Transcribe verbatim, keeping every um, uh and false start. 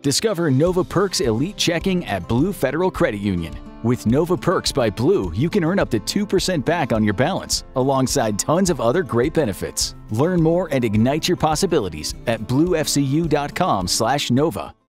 Discover Nova Perks Elite Checking at Blue Federal Credit Union. With Nova Perks by Blue, you can earn up to two percent back on your balance, alongside tons of other great benefits. Learn more and ignite your possibilities at blue f c u dot com slash nova.